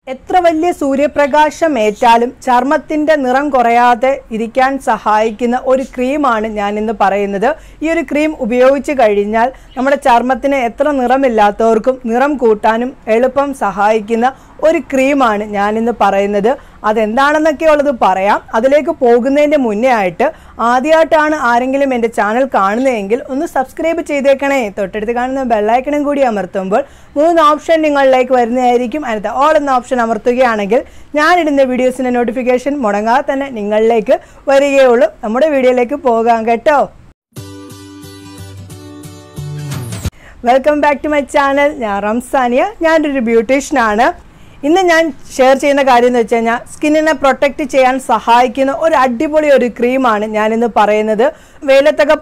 എത്ര വലിയ സൂര്യപ്രകാശം ഏറ്റാലും ചർമ്മത്തിന്റെ നിറം കുറയാതെ ഇരിക്കാൻ സഹായിക്കുന്ന ഒരു ക്രീമാണ് ഞാൻ ഇന്ന് പറയുന്നത്. ഈ ഒരു ക്രീം ഉപയോഗിച്ച് കഴിഞ്ഞാൽ നമ്മുടെ ചർമ്മത്തിന് എത്ര നിറമില്ലാത്തവർക്കും നിറം കൂട്ടാനും എളുപ്പം സഹായിക്കുന്ന ഒരു ക്രീമാണ് ഞാൻ ഇന്ന് പറയുന്നത്. അതെന്താണെന്നൊക്കെ ഉള്ളത് പറയാം. അതിലേക്ക് പോകുന്നതിന്റെ മുന്നേ ആയിട്ട് ആദ്യമായിട്ടാണ് ആരെങ്കിലും എൻ്റെ ചാനൽ കാണുന്നതെങ്കിൽ ഒന്ന് സബ്സ്ക്രൈബ് ചെയ്തേക്കണേ. തൊട്ടടുത്ത് കാണുന്ന ബെല്ലൈക്കണും കൂടി അമർത്തുമ്പോൾ 3 ഓപ്ഷൻ നിങ്ങളിലേക്ക് വരുന്നതായിരിക്കും. അതിനകത്ത് ഓൾ എന്ന ഓപ്ഷൻ അമർത്തുകയാണെങ്കിൽ ഞാനിടുന്ന വീഡിയോസിൻ്റെ നോട്ടിഫിക്കേഷൻ മുടങ്ങാതെ തന്നെ നിങ്ങളിലേക്ക് വരികയുള്ളൂ. നമ്മുടെ വീഡിയോയിലേക്ക് പോകാം കേട്ടോ. Welcome back to my channel. ഞാൻ റംസാനിയ. ഞാനൊരു ബ്യൂട്ടീഷ്യനാണ്. ഇന്ന് ഞാൻ ഷെയർ ചെയ്യുന്ന കാര്യം എന്ന് വെച്ച് കഴിഞ്ഞാൽ സ്കിന്നിനെ പ്രൊട്ടക്റ്റ് ചെയ്യാൻ സഹായിക്കുന്ന ഒരു അടിപൊളി ഒരു ക്രീമാണ് ഞാനിന്ന് പറയുന്നത്. വെയിലത്തൊക്കെ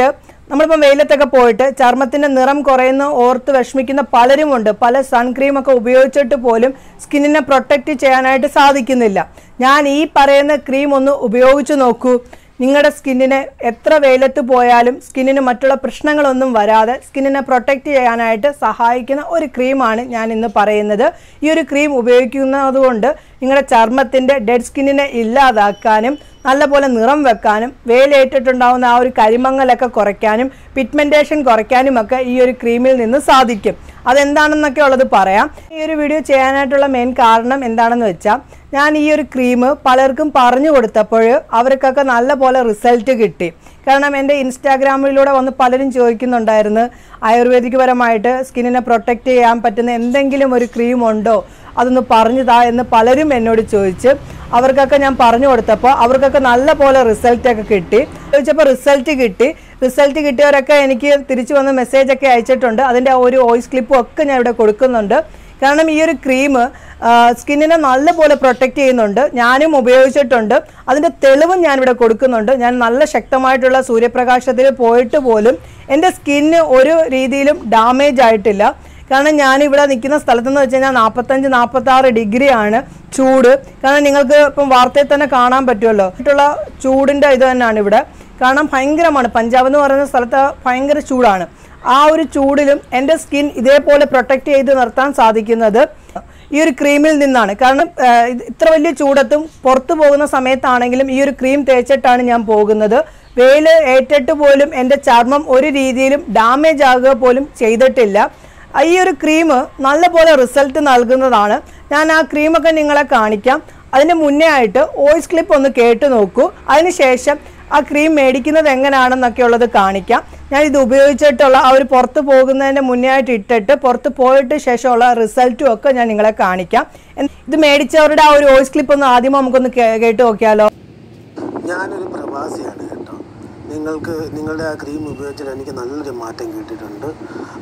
പോയിട്ട് ചർമ്മത്തിൻ്റെ നിറം കുറയുന്ന ഓർത്ത് വിഷമിക്കുന്ന പലരുമുണ്ട്. പല സൺക്രീമൊക്കെ ഉപയോഗിച്ചിട്ട് പോലും സ്കിന്നിനെ പ്രൊട്ടക്റ്റ് ചെയ്യാനായിട്ട് സാധിക്കുന്നില്ല. ഞാൻ ഈ പറയുന്ന ക്രീം ഒന്ന് ഉപയോഗിച്ച് നോക്കൂ. നിങ്ങളുടെ സ്കിന്നിനെ എത്ര വെയിലത്ത് പോയാലും സ്കിന്നിന് മറ്റുള്ള പ്രശ്നങ്ങളൊന്നും വരാതെ സ്കിന്നിനെ പ്രൊട്ടക്റ്റ് ചെയ്യാനായിട്ട് സഹായിക്കുന്ന ഒരു ക്രീമാണ് ഞാൻ ഇന്ന് പറയുന്നത്. ഈ ഒരു ക്രീം ഉപയോഗിക്കുന്നത് കൊണ്ട് നിങ്ങളുടെ ചർമ്മത്തിൻ്റെ ഡെഡ് സ്കിന്നിനെ ഇല്ലാതാക്കാനും നല്ലപോലെ നിറം വെക്കാനും വെയിലേറ്റിട്ടുണ്ടാകുന്ന ആ ഒരു കരിമങ്ങലൊക്കെ കുറയ്ക്കാനും പിഗ്മെൻറ്റേഷൻ കുറയ്ക്കാനും ഒക്കെ ഈ ഒരു ക്രീമിൽ നിന്ന് സാധിക്കും. അതെന്താണെന്നൊക്കെ ഉള്ളത് പറയാം. ഈ ഒരു വീഡിയോ ചെയ്യാനായിട്ടുള്ള മെയിൻ കാരണം എന്താണെന്ന് വെച്ചാൽ ഞാൻ ഈ ഒരു ക്രീം പലർക്കും പറഞ്ഞു കൊടുത്തപ്പോൾ അവർക്കൊക്കെ നല്ലപോലെ റിസൾട്ട് കിട്ടി. കാരണം എൻ്റെ ഇൻസ്റ്റാഗ്രാമിലൂടെ വന്ന് പലരും ചോദിക്കുന്നുണ്ടായിരുന്നു, ആയുർവേദിക് പരമായിട്ട് സ്കിന്നിനെ പ്രൊട്ടക്റ്റ് ചെയ്യാൻ പറ്റുന്ന എന്തെങ്കിലും ഒരു ക്രീം ഉണ്ടോ, അതൊന്ന് പറഞ്ഞു താ എന്ന് പലരും എന്നോട് ചോദിച്ച് അവർക്കൊക്കെ ഞാൻ പറഞ്ഞു കൊടുത്തപ്പോൾ അവർക്കൊക്കെ നല്ലപോലെ റിസൾട്ടൊക്കെ കിട്ടി. ചോദിച്ചപ്പോൾ റിസൾട്ട് കിട്ടിയവരൊക്കെ എനിക്ക് തിരിച്ചു വന്ന് മെസ്സേജൊക്കെ അയച്ചിട്ടുണ്ട്. അതിൻ്റെ ഒരു വോയിസ് ക്ലിപ്പും ഒക്കെ ഞാൻ ഇവിടെ കൊടുക്കുന്നുണ്ട്. കാരണം ഈ ഒരു ക്രീം സ്കിന്നിനെ നല്ലപോലെ പ്രൊട്ടക്റ്റ് ചെയ്യുന്നുണ്ട്. ഞാനും ഉപയോഗിച്ചിട്ടുണ്ട്. അതിൻ്റെ തെളിവും ഞാനിവിടെ കൊടുക്കുന്നുണ്ട്. ഞാൻ നല്ല ശക്തമായിട്ടുള്ള സൂര്യപ്രകാശത്തിൽ പോയിട്ട് പോലും എൻ്റെ സ്കിന്ന് ഒരു രീതിയിലും ഡാമേജ് ആയിട്ടില്ല. കാരണം ഞാനിവിടെ നിൽക്കുന്ന സ്ഥലത്തെന്ന് വെച്ച് കഴിഞ്ഞാൽ 45-46 ഡിഗ്രിയാണ് ചൂട്. കാരണം നിങ്ങൾക്ക് ഇപ്പം വാർത്തയിൽ തന്നെ കാണാൻ പറ്റുമല്ലോ. ആയിട്ടുള്ള ചൂടിൻ്റെ ഇത് തന്നെയാണ് ഇവിടെ. കാരണം ഭയങ്കരമാണ്. പഞ്ചാബ് എന്ന് പറയുന്ന സ്ഥലത്ത് ഭയങ്കര ചൂടാണ്. ആ ഒരു ചൂടിലും എൻ്റെ സ്കിൻ ഇതേപോലെ പ്രൊട്ടക്റ്റ് ചെയ്ത് നിർത്താൻ സാധിക്കുന്നത് ഈ ഒരു ക്രീമിൽ നിന്നാണ്. കാരണം ഇത്ര വലിയ ചൂടത്തും പുറത്തു പോകുന്ന സമയത്താണെങ്കിലും ഈ ഒരു ക്രീം തേച്ചിട്ടാണ് ഞാൻ പോകുന്നത്. വെയിൽ ഏറ്റിട്ട് പോലും എൻ്റെ ചർമ്മം ഒരു രീതിയിലും ഡാമേജ് ആകുക പോലും ചെയ്തിട്ടില്ല. ഈ ഒരു ക്രീം നല്ലപോലെ റിസൾട്ട് നൽകുന്നതാണ്. ഞാൻ ആ ക്രീമൊക്കെ നിങ്ങളെ കാണിക്കാം. അതിന് മുന്നേ ആയിട്ട് വോയിസ് ക്ലിപ്പ് ഒന്ന് കേട്ട് നോക്കൂ. അതിനുശേഷം ആ ക്രീം മേടിക്കുന്നത് എങ്ങനെയാണെന്നൊക്കെ ഉള്ളത് കാണിക്കാം. ഞാൻ ഇത് ഉപയോഗിച്ചിട്ടുള്ള ആ ഒരു പുറത്ത് പോകുന്നതിൻ്റെ മുന്നേ ആയിട്ട് ഇട്ടിട്ട് പുറത്ത് പോയിട്ട് ശേഷമുള്ള റിസൾട്ടും ഒക്കെ ഞാൻ നിങ്ങളെ കാണിക്കാം. ഇത് മേടിച്ചവരുടെ ആ ഒരു വോയിസ് ക്ലിപ്പ് ഒന്ന് ആദ്യം നമുക്കൊന്ന് കേട്ട് നോക്കിയാലോ. ഞാനൊരു പ്രവാസിയാണ് കേട്ടോ. നിങ്ങളുടെ ആ ക്രീം ഉപയോഗിച്ചിട്ട് എനിക്ക് നല്ലൊരു മാറ്റം കിട്ടിയിട്ടുണ്ട്.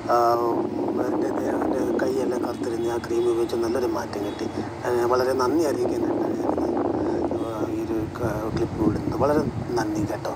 എൻ്റെ കൈയെല്ലാം കറുത്തിരുന്ന് ആ ക്രീം ഉപയോഗിച്ച് നല്ലൊരു മാറ്റം കിട്ടി. വളരെ നന്ദി അറിയിക്കാനായിട്ടാണ് ഈ ഒരു ക്ലിപ്പ് വിടുന്നത്. വളരെ നന്ദി കേട്ടോ.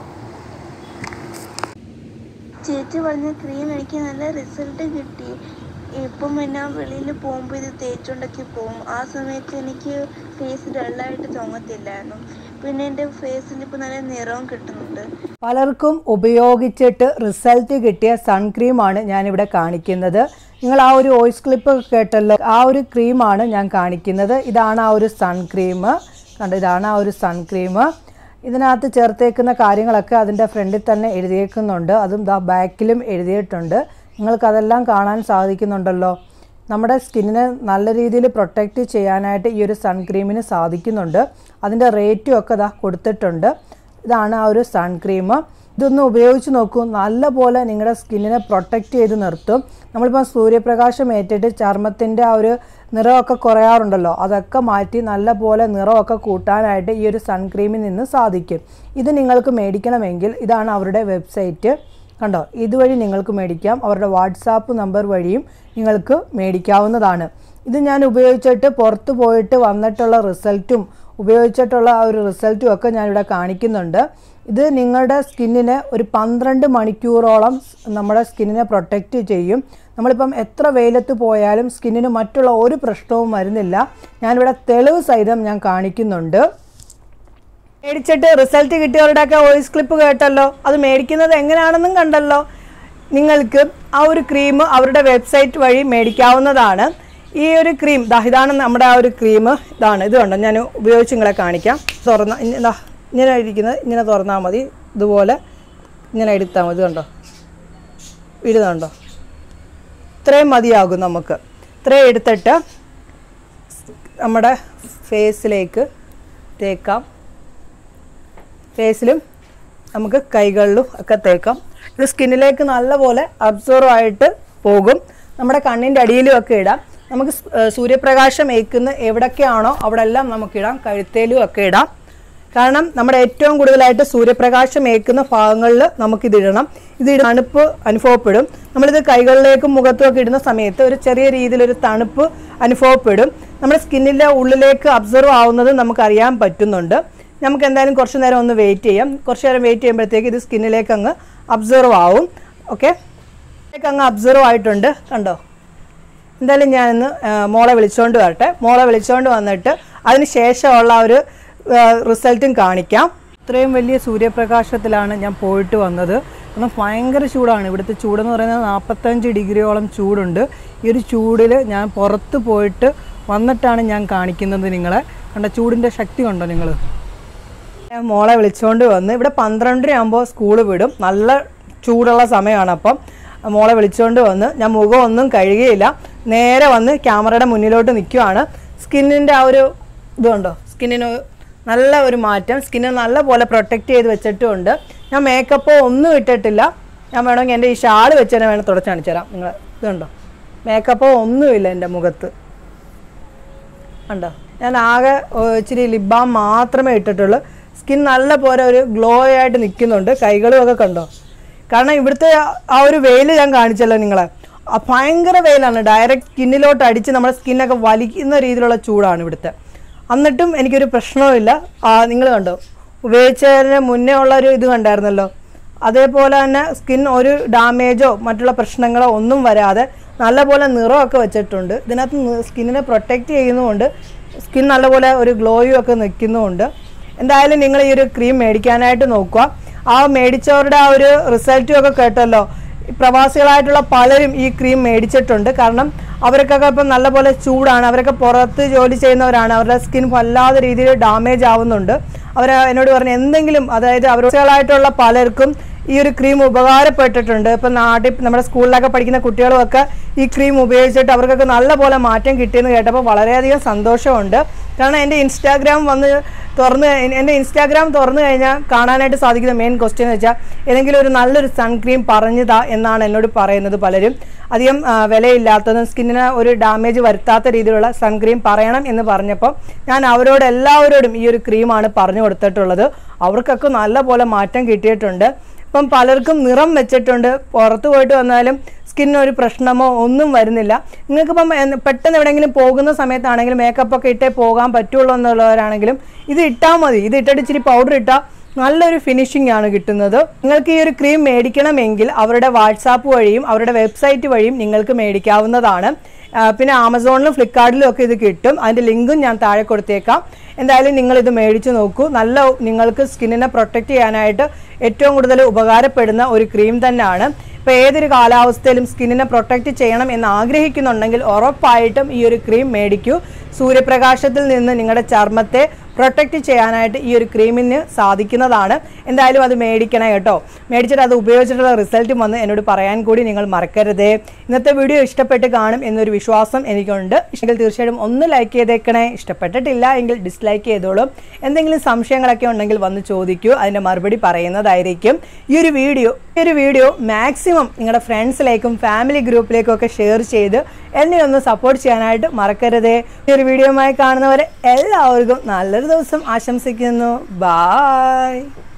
ചേച്ചി പറഞ്ഞ ക്രീം എനിക്ക് നല്ല റിസൾട്ട് കിട്ടി. ഇപ്പം പിന്നെ വെളിയിൽ പോകുമ്പോൾ ഇത് തേച്ചുകൊണ്ടൊക്കെ പോകും. ആ സമയത്ത് എനിക്ക് ഫേസ് ഡള്ളായിട്ട് തോന്നത്തില്ലായിരുന്നു. പിന്നെ എൻ്റെ ഫേസിൽ ഇപ്പോൾ നല്ല നിറവും കിട്ടുന്നുണ്ട്. പലർക്കും ഉപയോഗിച്ചിട്ട് റിസൾട്ട് കിട്ടിയ സൺക്രീമാണ് ഞാനിവിടെ കാണിക്കുന്നത്. നിങ്ങൾ ആ ഒരു വോയിസ് ക്ലിപ്പ് കേട്ടല്ലോ. ആ ഒരു ക്രീമാണ് ഞാൻ കാണിക്കുന്നത്. ഇതാണ് ആ ഒരു സൺക്രീം. കണ്ടോ, ഇതാണ് ആ ഒരു സൺക്രീം. ഇതിനകത്ത് ചേർത്തേക്കുന്ന കാര്യങ്ങളൊക്കെ അതിൻ്റെ ഫ്രണ്ടിൽ തന്നെ എഴുതിയേക്കുന്നുണ്ട്. അതും ബാക്കിലും എഴുതിയിട്ടുണ്ട്. നിങ്ങൾക്കതെല്ലാം കാണാൻ സാധിക്കുന്നുണ്ടല്ലോ. നമ്മുടെ സ്കിന്നിനെ നല്ല രീതിയിൽ പ്രൊട്ടക്റ്റ് ചെയ്യാനായിട്ട് ഈ ഒരു സൺക്രീമിന് സാധിക്കുന്നുണ്ട്. അതിൻ്റെ റേറ്റും ഒക്കെ കൊടുത്തിട്ടുണ്ട്. ഇതാണ് ആ ഒരു സൺക്രീം. ഇതൊന്ന് ഉപയോഗിച്ച് നോക്കൂ. നല്ലപോലെ നിങ്ങളുടെ സ്കിന്നിനെ പ്രൊട്ടക്റ്റ് ചെയ്ത് നിർത്തും. നമ്മളിപ്പോൾ സൂര്യപ്രകാശം ഏറ്റിട്ട് ചർമ്മത്തിൻ്റെ ആ ഒരു നിറമൊക്കെ കുറയാറുണ്ടല്ലോ, അതൊക്കെ മാറ്റി നല്ലപോലെ നിറമൊക്കെ കൂട്ടാനായിട്ട് ഈ ഒരു സൺക്രീമിൽ നിന്ന് സാധിക്കും. ഇത് നിങ്ങൾക്ക് മേടിക്കണമെങ്കിൽ ഇതാണ് അവരുടെ വെബ്സൈറ്റ്. കണ്ടോ, ഇതുവഴി നിങ്ങൾക്ക് മേടിക്കാം. അവരുടെ വാട്സാപ്പ് നമ്പർ വഴിയും നിങ്ങൾക്ക് മേടിക്കാവുന്നതാണ്. ഇത് ഞാൻ ഉപയോഗിച്ചിട്ട് പുറത്ത് പോയിട്ട് വന്നിട്ടുള്ള റിസൾട്ടും ഉപയോഗിച്ചിട്ടുള്ള ആ ഒരു റിസൾട്ടും ഒക്കെ ഞാനിവിടെ കാണിക്കുന്നുണ്ട്. ഇത് നിങ്ങളുടെ സ്കിന്നിനെ ഒരു 12 മണിക്കൂറോളം നമ്മുടെ സ്കിന്നിനെ പ്രൊട്ടക്റ്റ് ചെയ്യും. നമ്മളിപ്പം എത്ര വെയിലത്ത് പോയാലും സ്കിന്നിന് മറ്റുള്ള ഒരു പ്രശ്നവും വരുന്നില്ല. ഞാനിവിടെ തെളിവ് സഹിതം ഞാൻ കാണിക്കുന്നുണ്ട്. മേടിച്ചിട്ട് റിസൾട്ട് കിട്ടിയവരുടെയൊക്കെ വോയിസ് ക്ലിപ്പ് കേട്ടല്ലോ. അത് മേടിക്കുന്നത് എങ്ങനെയാണെന്നും കണ്ടല്ലോ. നിങ്ങൾക്ക് ആ ഒരു ക്രീം അവരുടെ വെബ്സൈറ്റ് വഴി മേടിക്കാവുന്നതാണ്. ഈ ഒരു ക്രീം ഇതാണ് നമ്മുടെ ആ ഒരു ക്രീം. ഇതാണ്, ഇത് കണ്ടോ, ഞാൻ ഉപയോഗിച്ച് നിങ്ങളെ കാണിക്കാം. ഇങ്ങനെ ഇരിക്കുന്നത് ഇങ്ങനെ തുറന്നാൽ മതി. ഇതുപോലെ ഇങ്ങനെ എടുത്താൽ മതി. കണ്ടോ, ഇടുന്നുണ്ടോ? ഇത്രയും മതിയാകും നമുക്ക്. ഇത്രയും എടുത്തിട്ട് നമ്മുടെ ഫേസിലേക്ക് തേക്കാം. ഫേസിലും നമുക്ക് കൈകളിലും ഒക്കെ തേക്കാം. ഇത് സ്കിന്നിലേക്ക് നല്ലപോലെ അബ്സോർവ് ആയിട്ട് പോകും. നമ്മുടെ കണ്ണിൻ്റെ അടിയിലും ഒക്കെ ഇടാം. നമുക്ക് സൂര്യപ്രകാശം ഏൽക്കുന്ന എവിടെയൊക്കെയാണോ അവിടെ എല്ലാം നമുക്കിടാം. കഴുത്തേലും ഒക്കെ ഇടാം. കാരണം നമ്മുടെ ഏറ്റവും കൂടുതലായിട്ട് സൂര്യപ്രകാശം ഏൽക്കുന്ന ഭാഗങ്ങളിൽ നമുക്കിതിടണം. ഇത് തണുപ്പ് അനുഭവപ്പെടും. നമ്മളിത് കൈകളിലേക്കും മുഖത്തും ഒക്കെ ഇടുന്ന സമയത്ത് ഒരു ചെറിയ രീതിയിലൊരു തണുപ്പ് അനുഭവപ്പെടും. നമ്മുടെ സ്കിന്നിൻ്റെ ഉള്ളിലേക്ക് അബ്സർവ് ആവുന്നത് നമുക്കറിയാൻ പറ്റുന്നുണ്ട്. നമുക്ക് എന്തായാലും കുറച്ച് നേരം ഒന്ന് വെയിറ്റ് ചെയ്യാം. കുറച്ച് നേരം വെയിറ്റ് ചെയ്യുമ്പോഴത്തേക്ക് ഇത് സ്കിന്നിലേക്ക് അങ്ങ് അബ്സർവ് ആവും. ഓക്കെ, അങ്ങ് അബ്സർവ് ആയിട്ടുണ്ട്. കണ്ടോ? എന്തായാലും ഞാനിന്ന് മോളെ വിളിച്ചുകൊണ്ട് വരട്ടെ. മോളെ വിളിച്ചുകൊണ്ട് വന്നിട്ട് അതിന് ശേഷമുള്ള ഒരു റിസൾട്ടും കാണിക്കാം. ഇത്രയും വലിയ സൂര്യപ്രകാശത്തിലാണ് ഞാൻ പോയിട്ട് വന്നത്. കാരണം ഭയങ്കര ചൂടാണ്. ഇവിടുത്തെ ചൂടെന്ന് പറയുന്നത് 45 ഡിഗ്രിയോളം ചൂടുണ്ട്. ഈ ഒരു ചൂടിൽ ഞാൻ പുറത്ത് പോയിട്ട് വന്നിട്ടാണ് ഞാൻ കാണിക്കുന്നത് നിങ്ങളെ. കണ്ട ചൂടിൻ്റെ ശക്തി കണ്ടോ നിങ്ങൾ? ഞാൻ മോളെ വിളിച്ചുകൊണ്ട് വന്ന് ഇവിടെ 12:30 ആകുമ്പോൾ സ്കൂള് വിടും. നല്ല ചൂടുള്ള സമയമാണ്. അപ്പം മോളെ വിളിച്ചുകൊണ്ട് വന്ന് ഞാൻ മുഖമൊന്നും കഴുകിയില്ല. നേരെ വന്ന് ക്യാമറയുടെ മുന്നിലോട്ട് നിൽക്കുവാണ്. സ്കിന്നിൻ്റെ ആ ഒരു ഇതുണ്ടോ, സ്കിന്നിന് നല്ല ഒരു മാറ്റം. സ്കിന്നിന് നല്ല പോലെ പ്രൊട്ടക്റ്റ് ചെയ്ത് വെച്ചിട്ടുമുണ്ട്. ഞാൻ മേക്കപ്പോ ഒന്നും ഇട്ടിട്ടില്ല. ഞാൻ വേണമെങ്കിൽ എൻ്റെ ഈ ഷാൾ വെച്ച് തന്നെ വേണം തുടച്ച് കാണിച്ചു തരാം. നിങ്ങൾ ഇതുണ്ടോ, മേക്കപ്പോ ഒന്നുമില്ല എൻ്റെ മുഖത്ത്. കണ്ടോ? ഞാൻ ആകെ ഇച്ചിരി ലിപ് ബാം മാത്രമേ ഇട്ടിട്ടുള്ളൂ. സ്കിൻ നല്ല പോലെ ഒരു ഗ്ലോ ആയിട്ട് നിൽക്കുന്നുണ്ട്. കൈകളും ഒക്കെ കണ്ടോ? കാരണം ഇവിടുത്തെ ആ ഒരു വെയിൽ ഞാൻ കാണിച്ചല്ലോ നിങ്ങളെ. ഭയങ്കര വെയിലാണ്. ഡയറക്റ്റ് സ്കിന്നിലോട്ട് അടിച്ച് നമ്മുടെ സ്കിന്നൊക്കെ വലിക്കുന്ന രീതിയിലുള്ള ചൂടാണ് ഇവിടുത്തെ. എന്നിട്ടും എനിക്കൊരു പ്രശ്നവുമില്ല. നിങ്ങൾ കണ്ടോ, ഉപയോഗിച്ചതിന് മുന്നേ ഉള്ളൊരു ഇത് കണ്ടായിരുന്നല്ലോ. അതേപോലെ തന്നെ സ്കിൻ ഒരു ഡാമേജോ മറ്റുള്ള പ്രശ്നങ്ങളോ ഒന്നും വരാതെ നല്ലപോലെ നിറമൊക്കെ വെച്ചിട്ടുണ്ട്. ഇതിനകത്ത് സ്കിന്നിനെ പ്രൊട്ടക്റ്റ് ചെയ്യുന്നതുകൊണ്ട് സ്കിൻ നല്ലപോലെ ഒരു ഗ്ലോയും ഒക്കെ നിൽക്കുന്നുമുണ്ട്. എന്തായാലും നിങ്ങൾ ഈ ഒരു ക്രീം മേടിക്കാനായിട്ട് നോക്കുക. ആ മേടിച്ചവരുടെ ആ ഒരു റിസൾട്ടും ഒക്കെ കേട്ടല്ലോ. പ്രവാസികളായിട്ടുള്ള പലരും ഈ ക്രീം മേടിച്ചിട്ടുണ്ട്. കാരണം അവർക്കൊക്കെ ഇപ്പം നല്ലപോലെ ചൂടാണ്. അവരൊക്കെ പുറത്ത് ജോലി ചെയ്യുന്നവരാണ്. അവരുടെ സ്കിൻ വല്ലാതെ രീതിയിൽ ഡാമേജ് ആവുന്നുണ്ട്. അവർ എന്നോട് പറഞ്ഞു എന്തെങ്കിലും, അതായത് പ്രവാസികളായിട്ടുള്ള പലർക്കും ഈ ഒരു ക്രീം ഉപകാരപ്പെട്ടിട്ടുണ്ട്. ഇപ്പം നാട്ടിൽ നമ്മുടെ സ്കൂളിലൊക്കെ പഠിക്കുന്ന കുട്ടികളുമൊക്കെ ഈ ക്രീം ഉപയോഗിച്ചിട്ട് അവർക്കൊക്കെ നല്ലപോലെ മാറ്റം കിട്ടിയെന്ന് കേട്ടപ്പോൾ വളരെയധികം സന്തോഷമുണ്ട്. കാരണം എൻ്റെ ഇൻസ്റ്റാഗ്രാം തുറന്നു കഴിഞ്ഞാൽ കാണാനായിട്ട് സാധിക്കുന്ന മെയിൻ ക്വസ്റ്റ്യൻ എന്ന് വെച്ചാൽ ഏതെങ്കിലും ഒരു നല്ലൊരു സൺക്രീം പറഞ്ഞതാ എന്നാണ് എന്നോട് പറയുന്നത് പലരും. അധികം വിലയില്ലാത്തതും സ്കിന്നിന് ഒരു ഡാമേജ് വരുത്താത്ത രീതിയിലുള്ള സൺക്രീം പറയണം എന്ന് പറഞ്ഞപ്പോൾ ഞാൻ എല്ലാവരോടും ഈ ഒരു ക്രീമാണ് പറഞ്ഞു കൊടുത്തിട്ടുള്ളത്. അവർക്കൊക്കെ നല്ല പോലെ മാറ്റം കിട്ടിയിട്ടുണ്ട്. ഇപ്പം പലർക്കും നിറം വെച്ചിട്ടുണ്ട്. പുറത്ത് പോയിട്ട് വന്നാലും സ്കിന്നൊരു പ്രശ്നമോ ഒന്നും വരുന്നില്ല. നിങ്ങൾക്കിപ്പം പെട്ടെന്ന് എവിടെയെങ്കിലും പോകുന്ന സമയത്താണെങ്കിലും മേക്കപ്പൊക്കെ ഇട്ടേ പോകാൻ പറ്റുള്ളൂ എന്നുള്ളവരാണെങ്കിലും ഇത് ഇട്ടാൽ മതി. ഇത് ഇട്ടിട്ട് ഇച്ചിരി പൗഡർ ഇട്ടാൽ നല്ലൊരു ഫിനിഷിംഗ് ആണ് കിട്ടുന്നത്. നിങ്ങൾക്ക് ഈ ഒരു ക്രീം മേടിക്കണമെങ്കിൽ അവരുടെ വാട്സാപ്പ് വഴിയും അവരുടെ വെബ്സൈറ്റ് വഴിയും നിങ്ങൾക്ക് മേടിക്കാവുന്നതാണ്. പിന്നെ ആമസോണിലും ഫ്ലിപ്കാർട്ടിലും ഒക്കെ ഇത് കിട്ടും. അതിൻ്റെ ലിങ്കും ഞാൻ താഴെ കൊടുത്തേക്കാം. എന്തായാലും നിങ്ങളിത് മേടിച്ച് നോക്കൂ. നിങ്ങൾക്ക് സ്കിന്നിനെ പ്രൊട്ടക്റ്റ് ചെയ്യാനായിട്ട് ഏറ്റവും കൂടുതൽ ഉപകാരപ്പെടുന്ന ഒരു ക്രീം തന്നെയാണ്. ഇപ്പോൾ ഏതൊരു കാലാവസ്ഥയിലും സ്കിന്നിനെ പ്രൊട്ടക്റ്റ് ചെയ്യണം എന്ന് ആഗ്രഹിക്കുന്നുണ്ടെങ്കിൽ ഉറപ്പായിട്ടും ഈ ഒരു ക്രീം മേടിക്കൂ. സൂര്യപ്രകാശത്തിൽ നിന്ന് നിങ്ങളുടെ ചർമ്മത്തെ പ്രൊട്ടക്റ്റ് ചെയ്യാനായിട്ട് ഈ ഒരു ക്രീമിന് സാധിക്കുന്നതാണ്. എന്തായാലും അത് മേടിക്കണം കേട്ടോ. മേടിച്ചിട്ട് അത് ഉപയോഗിച്ചിട്ടുള്ള റിസൾട്ടും വന്ന് എന്നോട് പറയാൻ കൂടി നിങ്ങൾ മറക്കരുതേ. ഇന്നത്തെ വീഡിയോ ഇഷ്ടപ്പെട്ട് കാണും എന്നൊരു വിശ്വാസം എനിക്കുണ്ട്. ഇഷ്ടമെങ്കിൽ തീർച്ചയായിട്ടും ഒന്ന് ലൈക്ക് ചെയ്തേക്കണേ. ഇഷ്ടപ്പെട്ടിട്ടില്ല എങ്കിൽ ഡിസ്ലൈക്ക് ചെയ്തോളും. എന്തെങ്കിലും സംശയങ്ങളൊക്കെ ഉണ്ടെങ്കിൽ വന്ന് ചോദിക്കൂ. അതിൻ്റെ മറുപടി പറയുന്നതായിരിക്കും. ഈ ഒരു വീഡിയോ മാക്സിമം നിങ്ങളുടെ ഫ്രണ്ട്സിലേക്കും ഫാമിലി ഗ്രൂപ്പിലേക്കും ഒക്കെ ഷെയർ ചെയ്ത് എന്നെ ഒന്ന് സപ്പോർട്ട് ചെയ്യാനായിട്ട് മറക്കരുതേ. ഈ ഒരു വീഡിയോയുമായി കാണുന്നവരെ എല്ലാവർക്കും നല്ലൊരു ദിവസം ആശംസിക്കുന്നു. ബൈ.